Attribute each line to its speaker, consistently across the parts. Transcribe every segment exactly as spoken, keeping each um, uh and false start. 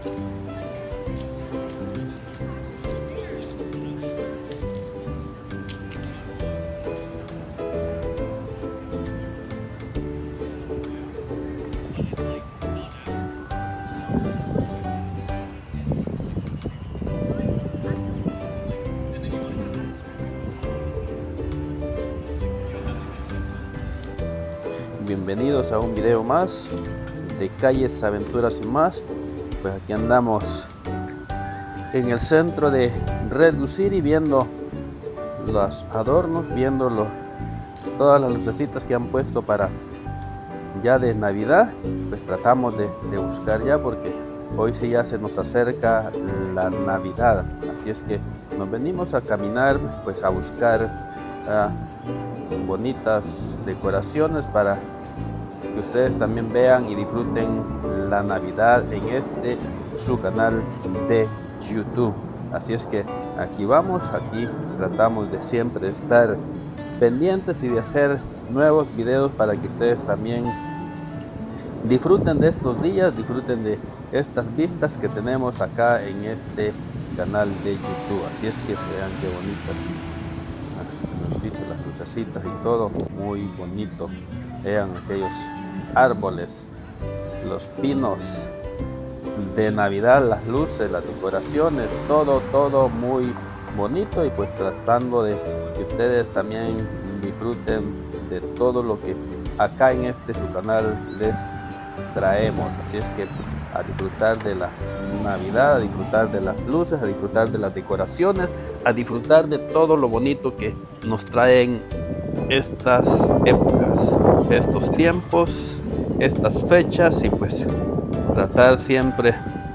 Speaker 1: Bienvenidos a un video más de Calles, Aventuras y más. Pues aquí andamos en el centro de Redwood City viendo los adornos, viendo lo, todas las lucecitas que han puesto para ya de Navidad. Pues tratamos de, de buscar ya, porque hoy sí ya se nos acerca la Navidad, así es que nos venimos a caminar, pues a buscar uh, bonitas decoraciones para que ustedes también vean y disfruten la Navidad en este su canal de YouTube. Así es que aquí vamos, aquí tratamos de siempre estar pendientes y de hacer nuevos videos para que ustedes también disfruten de estos días, disfruten de estas vistas que tenemos acá en este canal de YouTube. Así es que vean qué bonito, las lucecitas y todo, muy bonito. Vean aquellos árboles, los pinos de Navidad, las luces, las decoraciones, todo, todo muy bonito, y pues tratando de que ustedes también disfruten de todo lo que acá en este su canal les traemos. Así es que a disfrutar de la Navidad, a disfrutar de las luces, a disfrutar de las decoraciones, a disfrutar de todo lo bonito que nos traen estas épocas, estos tiempos, estas fechas, y pues tratar siempre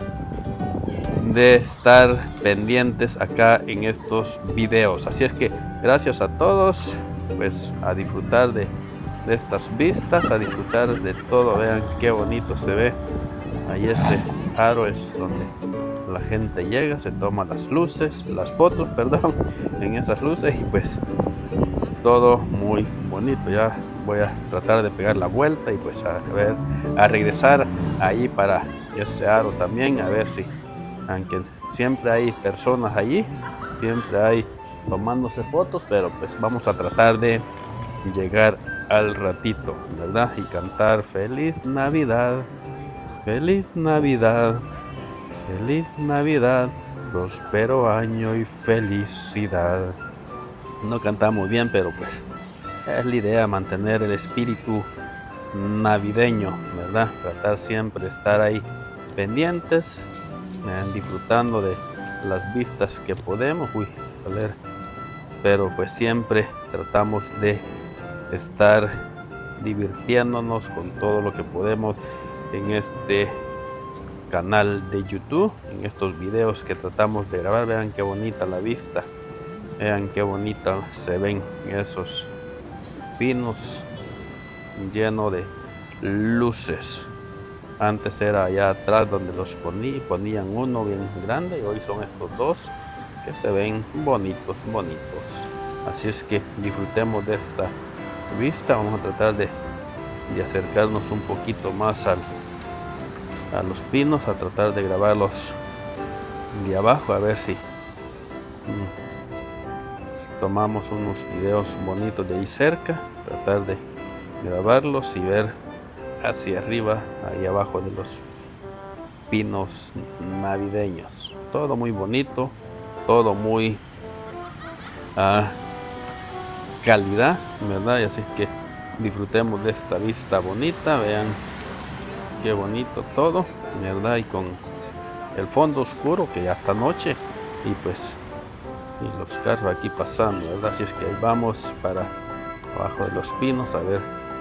Speaker 1: de estar pendientes acá en estos videos. Así es que gracias a todos, pues a disfrutar de, de estas vistas, a disfrutar de todo. Vean qué bonito se ve. Ahí ese aro es donde la gente llega, se toma las luces, las fotos, perdón, en esas luces, y pues todo muy bonito. Ya voy a tratar de pegar la vuelta y pues a ver, a regresar ahí para ese aro también, a ver si, aunque siempre hay personas allí, siempre hay tomándose fotos, pero pues vamos a tratar de llegar al ratito, ¿verdad? Y cantar Feliz Navidad, Feliz Navidad, Feliz Navidad, próspero año y felicidad. No cantamos bien, pero pues es la idea, mantener el espíritu navideño, ¿verdad? Tratar siempre de estar ahí pendientes, eh, disfrutando de las vistas que podemos. Uy, a ver, pero pues siempre tratamos de estar divirtiéndonos con todo lo que podemos en este canal de YouTube, en estos videos que tratamos de grabar. Vean qué bonita la vista, vean qué bonita se ven esos pinos llenos de luces. Antes era allá atrás donde los poní, ponían uno bien grande, y hoy son estos dos que se ven bonitos, bonitos. Así es que disfrutemos de esta vista. Vamos a tratar de, de acercarnos un poquito más al, a los pinos, a tratar de grabarlos de abajo, a ver si mm, tomamos unos videos bonitos de ahí cerca, tratar de grabarlos y ver hacia arriba, ahí abajo de los pinos navideños. Todo muy bonito, todo muy uh, calidad, ¿verdad? Y así que disfrutemos de esta vista bonita. Vean qué bonito todo, ¿verdad? Y con el fondo oscuro, que ya está noche, y pues y los carros aquí pasando, ¿verdad? Así es que ahí vamos para abajo de los pinos a ver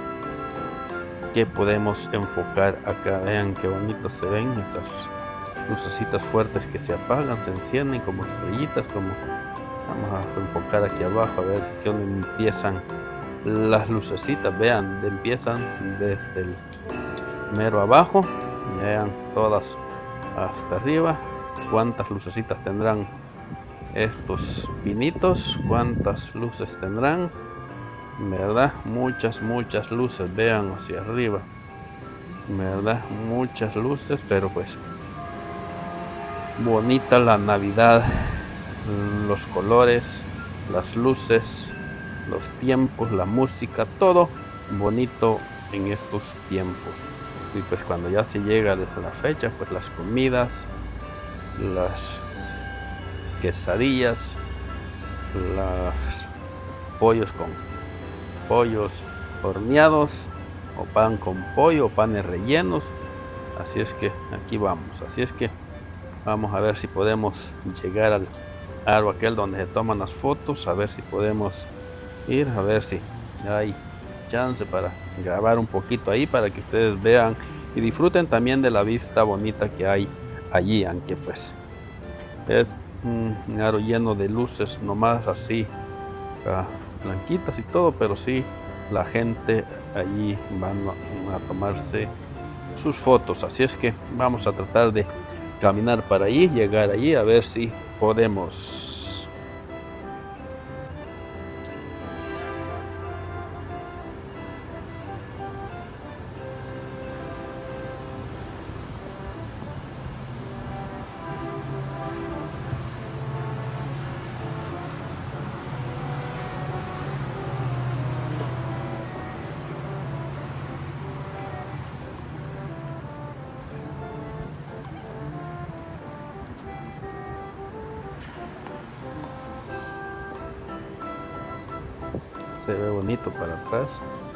Speaker 1: qué podemos enfocar acá. Vean qué bonito se ven estas lucecitas fuertes que se apagan, se encienden como estrellitas, como vamos a enfocar aquí abajo a ver que donde empiezan las lucecitas. Vean, empiezan desde el mero abajo, vean todas hasta arriba. Cuántas lucecitas tendrán estos pinitos, cuántas luces tendrán, ¿verdad? Muchas, muchas luces. Vean hacia arriba, ¿verdad? Muchas luces, pero pues bonita la Navidad, los colores, las luces, los tiempos, la música, todo bonito en estos tiempos. Y pues cuando ya se llega la fecha, pues las comidas, las quesadillas, los pollos con pollos horneados, o pan con pollo, o panes rellenos. Así es que aquí vamos, así es que vamos a ver si podemos llegar al árbol aquel donde se toman las fotos, a ver si podemos ir, a ver si hay chance para grabar un poquito ahí para que ustedes vean y disfruten también de la vista bonita que hay allí, aunque pues es un aro lleno de luces nomás así uh, blanquitas y todo, pero sí la gente allí van a, a tomarse sus fotos. Así es que vamos a tratar de caminar para allí, llegar allí, a ver si podemos. Se ve bonito para atrás.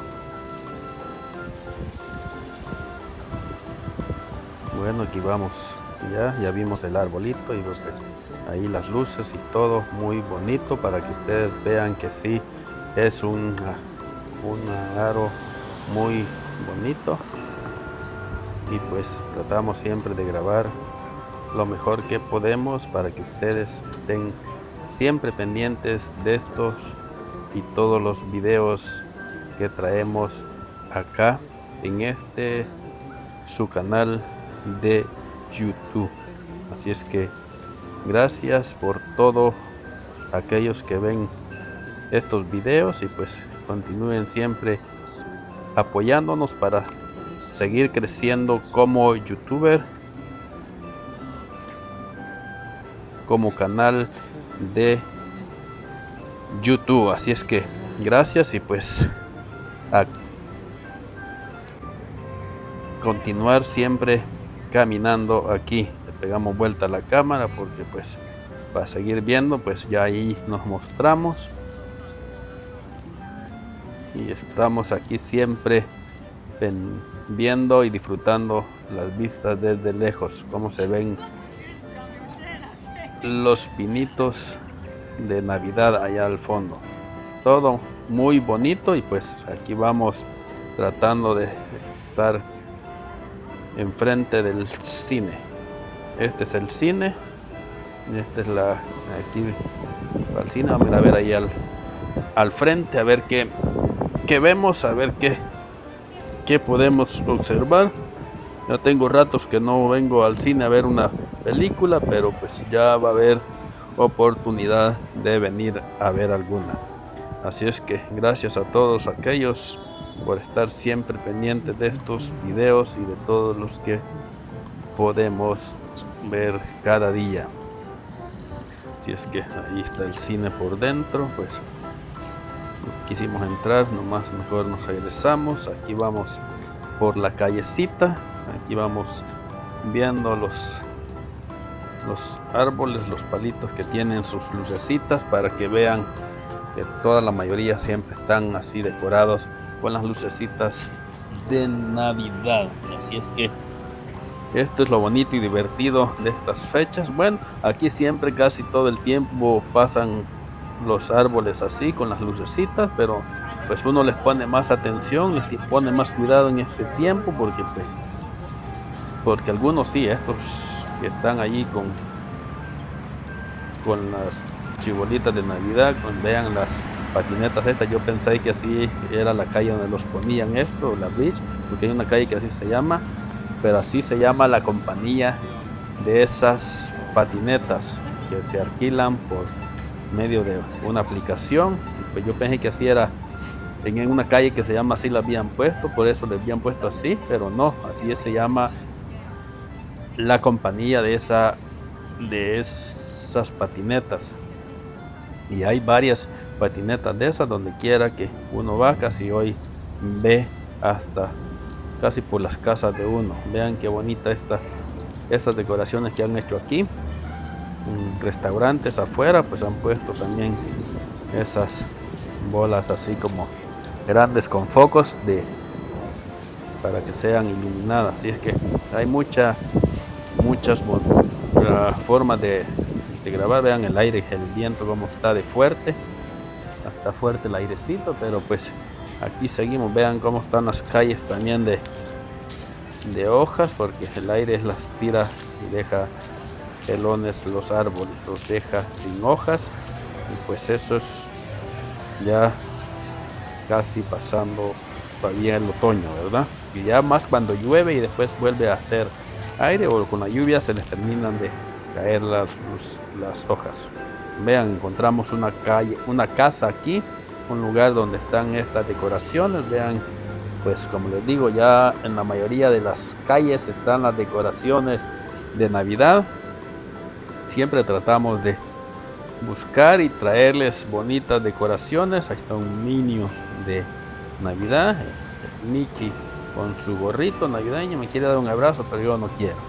Speaker 1: Bueno, aquí vamos. Ya, ya vimos el arbolito y pues ahí las luces y todo muy bonito para que ustedes vean que sí es un, un aro muy bonito. Y pues tratamos siempre de grabar lo mejor que podemos para que ustedes estén siempre pendientes de estos y todos los videos que traemos acá en este su canal de YouTube. Así es que gracias por todo aquellos que ven estos videos y pues continúen siempre apoyándonos para seguir creciendo como youtuber, como canal de YouTube. Así es que gracias y pues a continuar siempre caminando aquí. Le pegamos vuelta a la cámara porque pues para seguir viendo, pues ya ahí nos mostramos y estamos aquí siempre viendo y disfrutando las vistas desde lejos, cómo se ven los pinitos de Navidad allá al fondo. Todo muy bonito y pues aquí vamos tratando de estar enfrente del cine. Este es el cine. Esta es la aquí al cine. Vamos a ver ahí al, al frente a ver qué, qué vemos, a ver qué, qué podemos observar. Ya tengo ratos que no vengo al cine a ver una película, pero pues ya va a haber oportunidad de venir a ver alguna. Así es que gracias a todos aquellos por estar siempre pendientes de estos videos y de todos los que podemos ver cada día. Así es que ahí está el cine por dentro, pues quisimos entrar, nomás mejor nos regresamos. Aquí vamos por la callecita, aquí vamos viendo los los árboles, los palitos que tienen sus lucecitas para que vean que toda la mayoría siempre están así decorados con las lucecitas de Navidad. Así es que esto es lo bonito y divertido de estas fechas. Bueno, aquí siempre casi todo el tiempo pasan los árboles así con las lucecitas, pero pues uno les pone más atención, les pone más cuidado en este tiempo porque pues porque algunos sí, estos que están allí con con las chibolitas de Navidad, con, vean las patinetas estas. Yo pensé que así era la calle donde los ponían esto, la Bridge, porque hay una calle que así se llama, pero así se llama la compañía de esas patinetas que se alquilan por medio de una aplicación. Pues yo pensé que así era en una calle que se llama así, la habían puesto, por eso le habían puesto así, pero no, así se llama la compañía de esa de esas patinetas, y hay varias patinetas de esas donde quiera que uno va. Casi hoy ve hasta casi por las casas de uno. Vean qué bonita esta estas decoraciones que han hecho aquí. En restaurantes afuera pues han puesto también esas bolas así como grandes con focos de para que sean iluminadas. Así es que hay mucha muchas uh, formas de, de grabar. Vean el aire, el viento como está de fuerte, está fuerte el airecito, pero pues aquí seguimos. Vean cómo están las calles también de de hojas, porque el aire las tira y deja pelones los árboles, los deja sin hojas, y pues eso es ya casi pasando todavía el otoño, ¿verdad? Y ya más cuando llueve y después vuelve a hacer aire, o con la lluvia se les terminan de caer las, los, las hojas. Vean, encontramos una calle, una casa aquí, un lugar donde están estas decoraciones. Vean, pues como les digo, ya en la mayoría de las calles están las decoraciones de Navidad. Siempre tratamos de buscar y traerles bonitas decoraciones. Ahí están Minions de Navidad, Mickey con su gorrito navideño, me quiere dar un abrazo pero yo no quiero.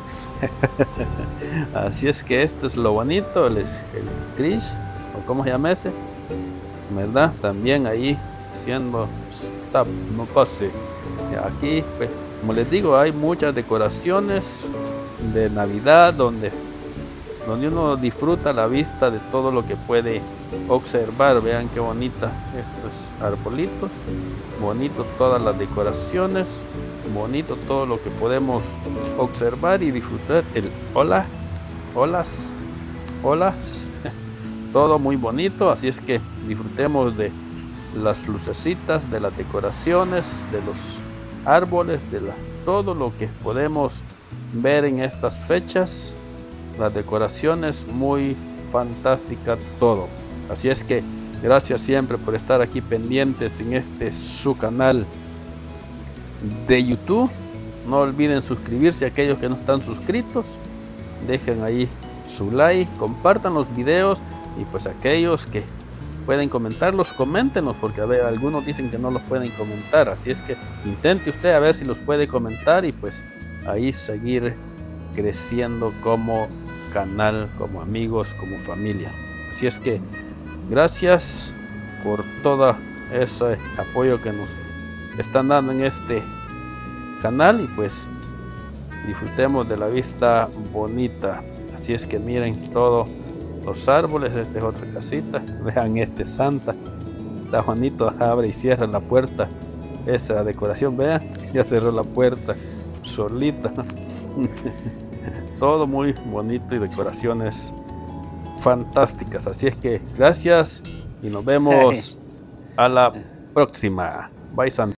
Speaker 1: Así es que esto es lo bonito, el, el Trish, o como se llama ese, ¿verdad? También ahí haciendo stop, no pase. Aquí pues como les digo, hay muchas decoraciones de Navidad donde donde uno disfruta la vista de todo lo que puede observar. Vean qué bonita estos arbolitos, bonito todas las decoraciones, bonito todo lo que podemos observar y disfrutar. El hola, olas, olas, todo muy bonito. Así es que disfrutemos de las lucecitas, de las decoraciones, de los árboles, de la, todo lo que podemos ver en estas fechas. Las decoraciones muy fantásticas, todo. Así es que gracias siempre por estar aquí pendientes en este su canal de YouTube. No olviden suscribirse a aquellos que no están suscritos. Dejen ahí su like, compartan los videos, y pues aquellos que pueden comentarlos, coméntenos, porque a ver, algunos dicen que no los pueden comentar. Así es que intente usted a ver si los puede comentar, y pues ahí seguir creciendo como canal, como amigos, como familia. Así es que gracias por todo ese apoyo que nos están dando en este canal, y pues disfrutemos de la vista bonita. Así es que miren todos los árboles. Esta es otra casita. Vean este Santa, está bonito, abre y cierra la puerta. Esa decoración, vean, ya cerró la puerta solita. Todo muy bonito y decoraciones fantásticas. Así es que gracias y nos vemos a la próxima. Bye, Santa.